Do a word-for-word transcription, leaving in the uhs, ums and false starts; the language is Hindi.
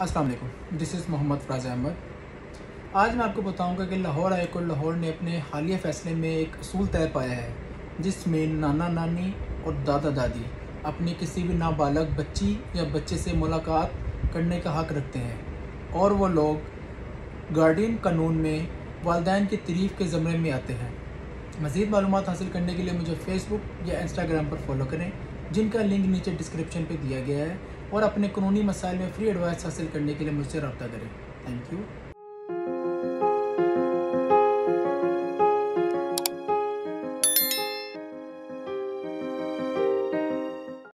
अस्सलाम वालेकुम, दिस इज़ मोहम्मद फ़राज़ अहमद। आज मैं आपको बताऊंगा कि लाहौर हाई कोर्ट लाहौर ने अपने हालिया फ़ैसले में एक असूल तय पाया है, जिसमें नाना नानी और दादा दादी अपनी किसी भी नाबालग बच्ची या बच्चे से मुलाकात करने का हक़ रखते हैं और वो लोग गार्डियन कानून में वालिदैन की तरीफ़ के ज़मरे में आते हैं। मज़ीद मालूमात हासिल करने के लिए मुझे फ़ेसबुक या इंस्टाग्राम पर फॉलो करें, जिनका लिंक नीचे डिस्क्रिप्शन पे दिया गया है, और अपने कानूनी मसाइल में फ्री एडवाइस हासिल करने के लिए मुझसे रब्ता करें। Thank you.